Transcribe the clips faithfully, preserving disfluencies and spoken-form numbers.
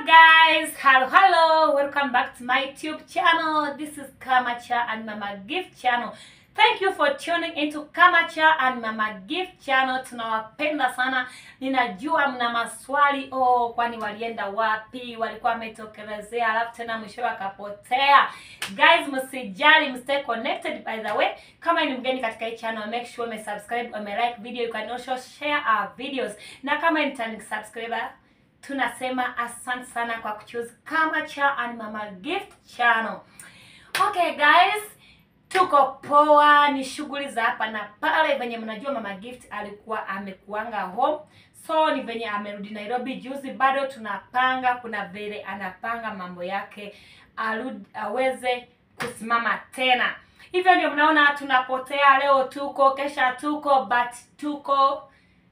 Hello guys, hello hello, welcome back to my YouTube channel. This is Kamacha and Mama Gift channel. Thank you for tuning into Kamacha and Mama Gift channel. Tunawapenda sana. Ninajua mna maswali, oh kwani walienda wapi, walikuwa wametokelezea alafu tena mwisho wakapotea. Guys, msijali, mstay connected. By the way, kama ni mgeni katika hii channel, make sure ume subscribe, ume like video, you can also share our videos. Na kama ni returning subscriber, tunasema asante sana kwa kuchoose Kamacha and Mama Gift channel. Okay guys, tuko poa, ni shughuli za hapa na pale. Venye mnajua Mama Gift alikuwa amekuanga home, so ni venye amerudi Nairobi juzi. Bado tunapanga, kuna vile anapanga mambo yake arudi aweze kusimama tena. Hivyo ndio mnaona tunapotea, leo tuko, kesha tuko, but tuko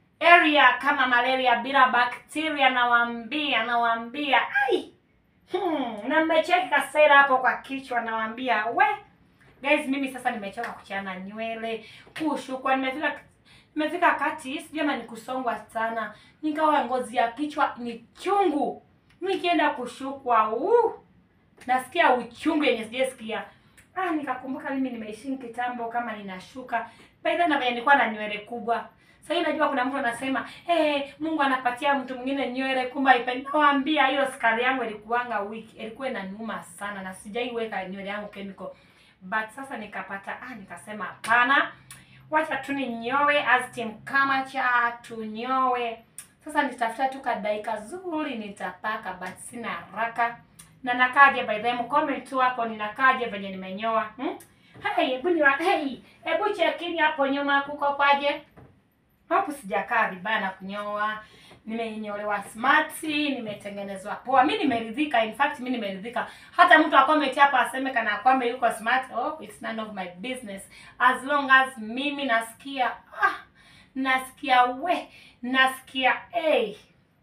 area kama malaria bila bacteria. Nawaambia, nawaambia ai hmm, na mmecheki kasera hapo kwa kichwa. Nawaambia we guys, mimi sasa nimechoka kuchana nywele, kushukwa. Nimefika nimefika kati sijama ni kusongwa sana, nikawa ngozi ya kichwa ni chungu. Nikienda kushukwa uh, nasikia uchungu yenye sijasikia. Ah, nikakumbuka mimi nimeishi kitambo kama ninashuka. Baada na vile nilikuwa na nywele kubwa. Sasa hivi najua kuna mtu anasema, "Eh, hey, Mungu anapatia mtu mwingine nywele kumba ipendi." Nawaambia hiyo skari yangu ilikuanga wiki, ilikuwa inaniuma sana na sijaiweka nywele yangu chemical. But sasa nikapata, ah nikasema hapana, wacha tu ninyoe as team Kamacha, tunyoe. Sasa nitafuta tu kadaika zuri nitapaka, but sina haraka. Na nakaje by the way, comment tu hapo ninakaje venye nimenyoa. Hmm? Hey, hebu ni hey, hebu chekini hapo nyuma kuko paje. Hapo sijakaa vibaya na kunyoa. Nimenyolewa smart, nimetengenezwa poa. Mimi nimeridhika, in fact mimi nimeridhika. Hata mtu akometi hapa aseme kana kwamba yuko smart, oh it's none of my business. As long as mimi nasikia ah nasikia we, nasikia eh.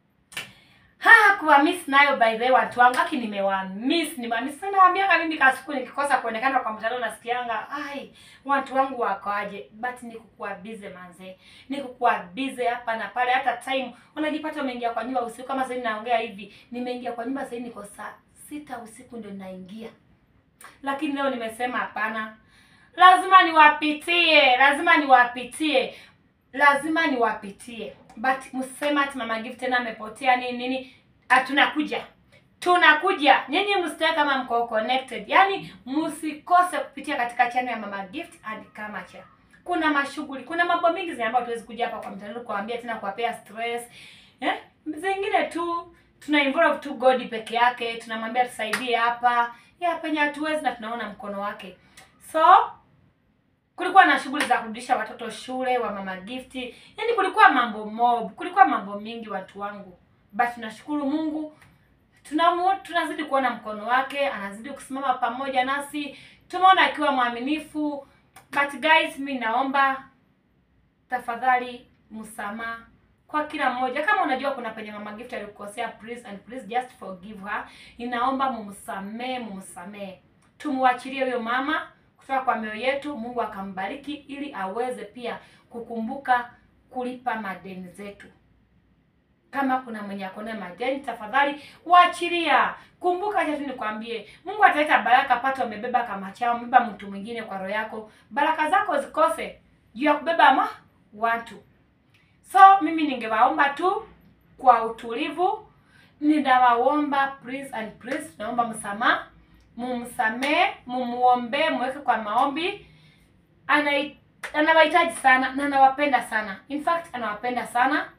Ha, kuwa miss nayo by the way watu wangu. Haki nimewa miss, nimewa miss. Sana nawaambia mimi kasiku nikikosa kuonekana kwa mtandao nasikianga ai watu wangu wako aje. But nikukuwa busy manze, nikukuwa busy hapa na pale. Hata time unajipata umeingia kwa nyumba usiku. Kama sasa ninaongea hivi, nimeingia kwa nyumba sasa niko saa sita usiku ndio ninaingia. Lakini leo nimesema hapana, lazima niwapitie, lazima niwapitie, lazima niwapitie. But msema ati Mama Gift tena amepotea nini nini. Atunakuja. Tunakuja. Nyinyi msitaka kama mko connected. Yaani msikose kupitia katika channel ya Mama Gift and Kamacha. Kuna mashughuli, kuna mambo mingi zile ambazo tuwezi kuja hapa kwa mtandao kuambia tena kuwapea stress. Eh? Zingine tu tuna involve tu God peke yake, tunamwambia tusaidie hapa. Ya penye hatuwezi na tunaona mkono wake. So kulikuwa na shughuli za kurudisha watoto shule wa Mama Gift. Yaani kulikuwa mambo mob, kulikuwa mambo mingi watu wangu. But tunashukuru Mungu. Tunamu, tunazidi kuona mkono wake, anazidi kusimama pamoja nasi. Tumeona akiwa mwaminifu. But guys, mimi naomba tafadhali msamaha kwa kila mmoja. Kama unajua kuna penye Mama Gift alikukosea, please and please just forgive her. Ninaomba mumsamee, mumsamee. Tumuachilie huyo mama kutoka kwa mioyo yetu. Mungu akambariki ili aweze pia kukumbuka kulipa madeni zetu. Kama kuna mwenye akona madeni, tafadhali waachilia. Kumbuka acha tu nikwambie, Mungu ataleta baraka pato umebeba kama chao, umebeba mtu mwingine kwa roho yako. Baraka zako zikose juu ya kubeba ma watu. So mimi ningewaomba tu kwa utulivu, ninawaomba please and please, naomba msamaha. Mumsamee, mumuombe, mweke kwa maombi. Ana anawahitaji sana na anawapenda sana. In fact anawapenda sana.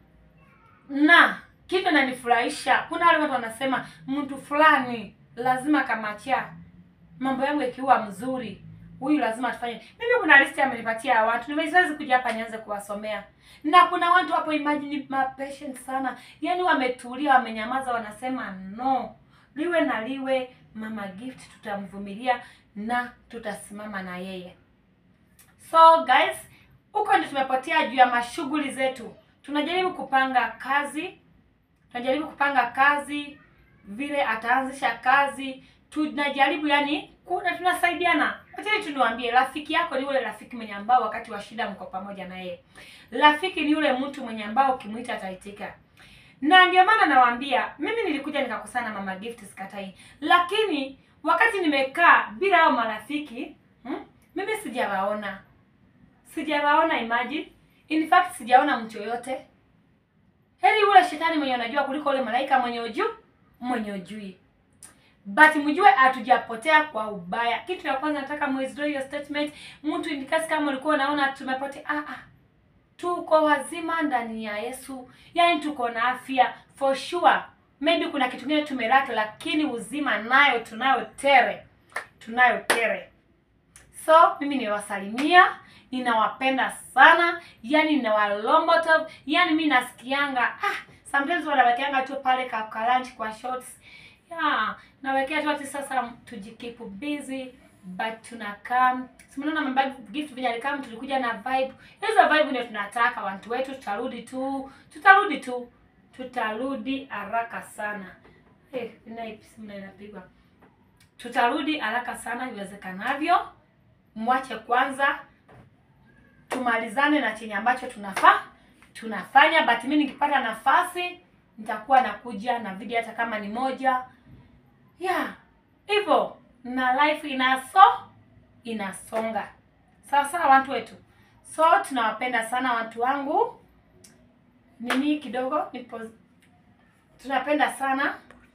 Na kitu inanifurahisha, kuna wale watu wanasema mtu fulani lazima Kamacha mambo yangu yakiwa mzuri, huyu lazima tufanye. Mimi kuna list amenipatia watu, nimeweza kuja hapa nianze kuwasomea. Na kuna watu hapo, imagine ma patient sana. Yaani wametulia, wamenyamaza, wanasema no. Liwe na liwe, Mama Gift tutamvumilia na tutasimama na yeye. So guys, huko ndio tumepotea juu ya mashughuli zetu. Tunajaribu kupanga kazi, tunajaribu kupanga kazi, vile ataanzisha kazi, tunajaribu yani kuna tunasaidiana. Acha tuniwaambie, rafiki yako ni yule rafiki mwenye ambao wakati wa shida mko pamoja na yeye. Rafiki ni yule mtu mwenye ambao ukimuita ataitika. Na ndio maana nawaambia mimi nilikuja nikakosana Mama Gift sikatai. Lakini wakati nimekaa bila hao marafiki, hmm, mimi sijawaona. Sijawaona imagine. In fact sijaona mtu yote. Heri ule shetani mwenye anajua kuliko ule malaika mwenye ujui, mwenye ujui. But mjue hatujapotea kwa ubaya. Kitu ya kwanza nataka muwithdraw your statement. Mtu indikasi kama ulikuwa unaona tumepotea. Ah ah. Tuko wazima ndani ya Yesu. Yaani tuko na afya for sure. Maybe kuna kitu kingine tumeraka, lakini uzima nayo tunayo tere. Tunayo tere. So mimi niwasalimia, ninawapenda sana, yani ninawalomboto, yani mimi nasikianga ah sometimes wanawekeanga tu pale ka, ka lunch kwa shorts. Yeah, nawekea tu ati sasa tujikeep busy but tunakaa. Simuona Mama Gift vile alikam tulikuja na vibe. Hizo vibe ndio tunataka watu wetu, tutarudi tu, tutarudi tu. Tutarudi haraka sana. Eh, hey, ina simu inapigwa. Tutarudi haraka sana iwezekanavyo. Mwache kwanza tumalizane na chenye ambacho tunafaa tunafanya, but mimi nikipata nafasi nitakuwa nakuja na video hata kama ni moja. Yeah, hivyo na life inaso inasonga. Sawa sawa watu wetu. So tunawapenda sana watu wangu. Nini kidogo nipo, tunapenda sana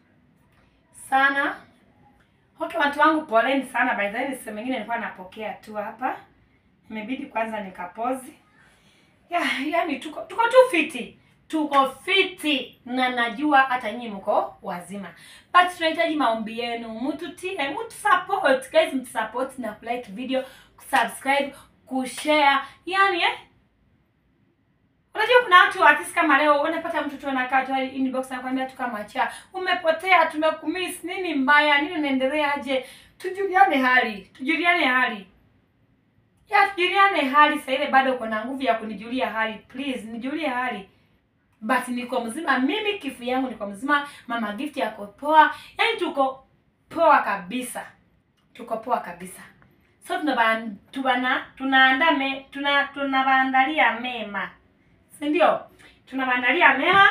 sana. Okay watu wangu, poleni sana by the way, sema nyingine nilikuwa napokea tu hapa. Imebidi kwanza nikapozi. Yeah, yani tuko tuko tu fiti. Tuko fiti na najua hata nyinyi mko wazima. But tunahitaji maombi yenu. Mtu tie, mtu support. Guys, mtu support na like video, subscribe, kushare. Yani eh unajua kuna watu artist kama leo unapata mtu tu anakaa tu inbox anakuambia tu kama cha umepotea, tumekumiss, nini mbaya, nini unaendelea aje? Tujuliane hali, tujuliane hali. Ya tujuliane hali sasa ile bado uko na nguvu ya kunijulia hali. Please nijulie hali. But niko mzima, mimi kifu yangu niko mzima, Mama Gift yako poa. Yaani tuko poa kabisa. Tuko poa kabisa. So tunabana tubana tunaandaa me tuna tunawaandalia mema. Si ndio? Tunawaandalia mema.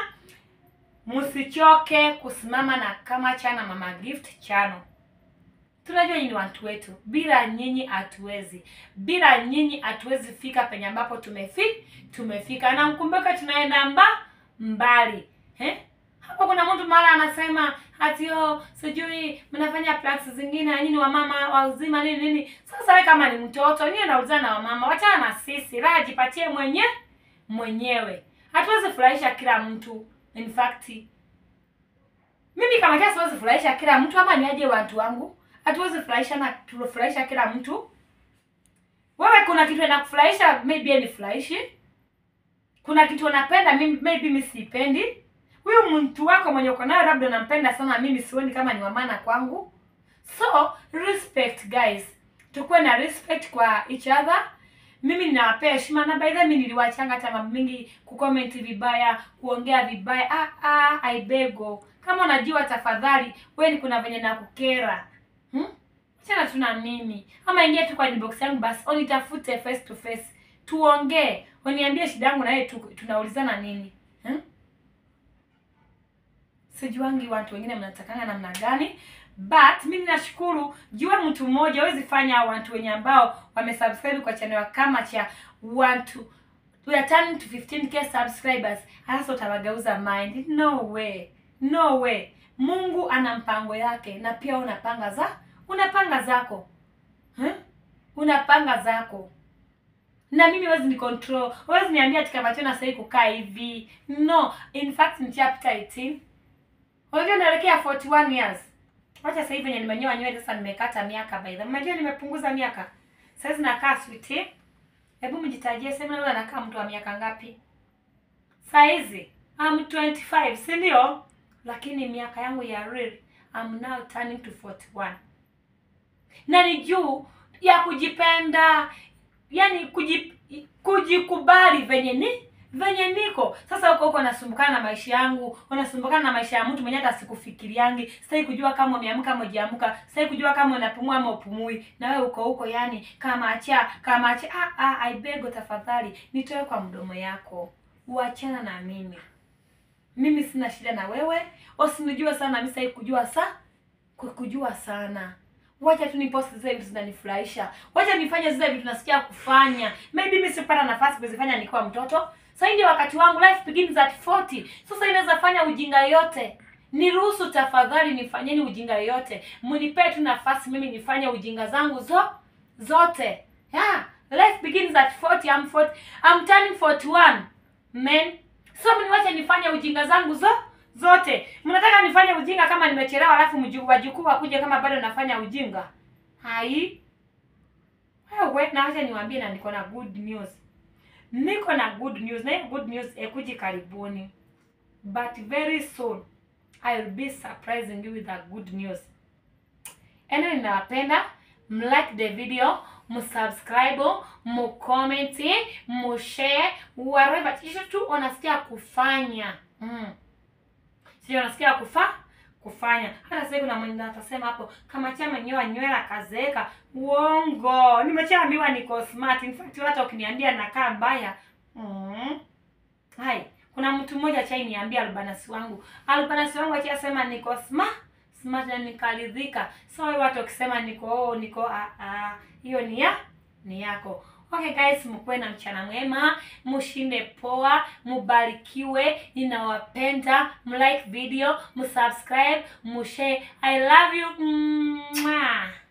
Msichoke kusimama na Kamacha na Mama Gift channel. Tunajua nyinyi watu wetu. Bila nyinyi hatuwezi. Bila nyinyi hatuwezi fika penye ambapo tumefi, tumefika. Na mkumbuka tunaenda mba mbali. Eh? Hapo kuna mtu mara anasema ati oh sijui mnafanya plans zingine nyinyi wa mama wa uzima nini nini. Sasa wewe kama ni mtoto, nyinyi naulizana na mama, wachana na sisi. Raha jipatie mwenye mwenyewe. Hatuwezi furahisha kila mtu. In fact, mimi kama kia siwezi furahisha kila mtu, ama ni aje watu wangu? Hatuwezi furahisha na tufurahisha kila mtu. Wewe kuna kitu inakufurahisha, maybe ni furahishi. Kuna kitu unapenda, maybe mimi sipendi. Huyu mtu wako mwenye uko naye labda unampenda sana, mimi sioni kama ni wa maana kwangu. So, respect guys. Tukue na respect kwa each other. Mimi ninawapea heshima, na by the way mimi niliwachanga hata mambo mingi kucomment vibaya, kuongea vibaya. Ah ah, I bego. Kama unajua tafadhali, wewe ni kuna venye nakukera. Hmm? Achana tuna mimi. Ama ingia tu kwa inbox yangu basi, unitafute face to face. Tuongee. Uniambie shida yangu na yeye tunaulizana nini? Hmm? Sijuangi watu wengine mnatakanga namna gani. But mimi nashukuru jua mtu mmoja hawezi fanya watu wenye ambao wamesubscribe kwa channel ya Kamacha watu we are turning to fifteen K subscribers. Hasa utawageuza mind. No way. No way. Mungu ana mpango yake na pia unapanga za unapanga zako. Eh? Unapanga zako. Na mimi huwezi ni control. Huwezi niambia ati Kamacha na sasa kukaa hivi. No, in fact ni chapter eighteen. Unajua naelekea forty one years. Wacha sasa hivi yenye nimenyoa nywele sasa nimekata miaka by the way. Unajua nimepunguza miaka. Sasa nakaa sweetie. Hebu mjitajie sema wewe unakaa mtu wa miaka ngapi? Sasa hizi I'm twenty-five, si ndio? Lakini miaka yangu ya real I'm now turning to forty one. Na ni juu ya kujipenda, yani kujip, kujikubali venye ni venye niko. Sasa huko huko nasumbukana na maisha yangu, unasumbukana na maisha ya mtu mwenye hata sikufikiriangi. Sitaki kujua kama umeamka ama hujaamka, sitaki kujua kama unapumua ama upumui. Na wewe uko huko yani Kamacha, Kamacha. Ah ah, I beg tafadhali, nitoe kwa mdomo yako. Uachana na mimi. Mimi sina shida na wewe. Usinijue sana, mimi sasa kujua sa kukujua sana. Wacha tu nipost zile vitu zinanifurahisha. Wacha nifanye zile vitu nasikia kufanya. Maybe mimi sipata nafasi kuzifanya nikiwa mtoto. Sasa ndio wakati wangu, life begins at forty. Sasa inaweza fanya ujinga yote. Niruhusu tafadhali nifanyeni ujinga yote. Mnipe tu nafasi mimi nifanye ujinga zangu zo zote. Yeah, life begins at forty. I'm forty. I'm turning forty-one. Men, so mniwache nifanye ujinga zangu zo zote. Mnataka nifanye ujinga kama nimechelewa alafu mjukuu wajukuu wakuje kama bado nafanya ujinga? Hai. Wewe na acha niwaambie na niko na good news. Niko na good news. Na good news ekuji karibuni. But very soon I'll be surprising you with a good news. Ena ninawapenda, mlike the video, msubscribe, mcomment, mshare, whatever tu unasikia kufanya. Mm. Sio unasikia kufa kufanya. Hata sasa kuna mwenye atasema hapo kama chama nyoa nywela kazeeka. Uongo. Nimechaambiwa niko smart. In fact hata ukiniambia nakaa mbaya. Mm. Hai, kuna mtu mmoja chai niambia albanasi wangu. Albanasi wangu acha sema niko smart, smart na nikaridhika. So watu wakisema niko oh, niko a a hiyo ni ya ni yako. Okay guys, mkuwe na mchana mwema, mshinde poa, mubarikiwe, ninawapenda, mlike video, msubscribe, mshare. I love you. Mwah.